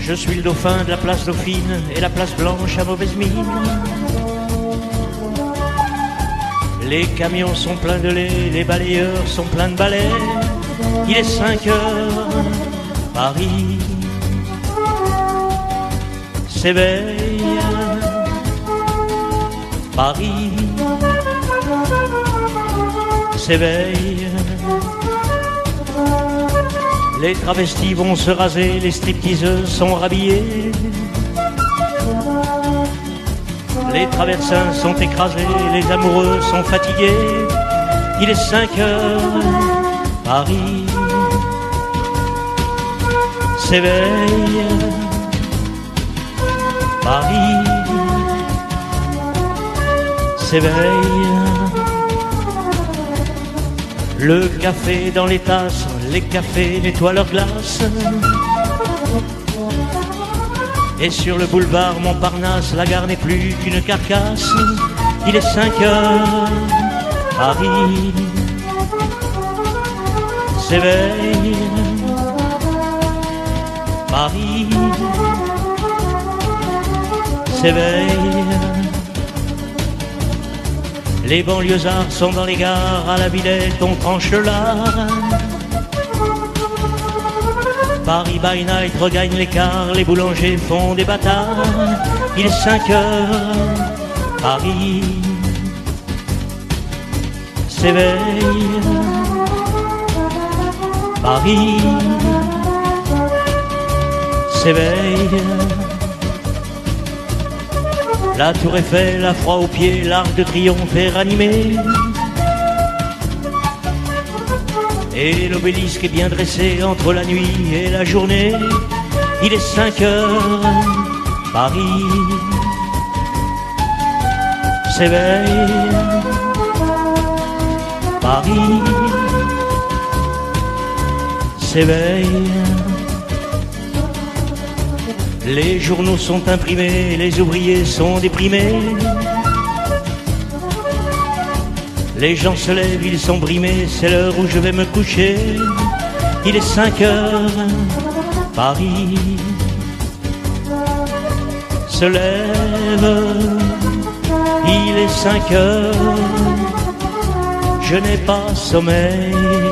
Je suis le dauphin de la place Dauphine et la place Blanche à mauvaise mine. Les camions sont pleins de lait, les balayeurs sont pleins de balais. Il est 5 heures, Paris s'éveille. Paris s'éveille. Les travestis vont se raser, les stripteaseuses sont rhabillées. Les traversins sont écrasés, les amoureux sont fatigués. Il est 5 heures, Paris s'éveille. Paris s'éveille. Le café dans les tasses, les cafés nettoient leurs glaces. Et sur le boulevard Montparnasse, la gare n'est plus qu'une carcasse. Il est 5 heures, Paris s'éveille. Paris s'éveille. Les banlieusards sont dans les gares, à la Villette on tranche le lard. Paris by night regagne l'écart, les boulangers font des bâtards. Il est 5 heures, Paris s'éveille. Paris s'éveille. La tour Eiffel a froid aux pieds, l'Arc de Triomphe est ranimé. Et l'obélisque est bien dressé entre la nuit et la journée. Il est 5 heures, Paris s'éveille. Paris s'éveille. Les journaux sont imprimés, les ouvriers sont déprimés. Les gens se lèvent, ils sont brimés, c'est l'heure où je vais me coucher. Il est 5 heures, Paris se lève. Il est 5 heures, je n'ai pas sommeil.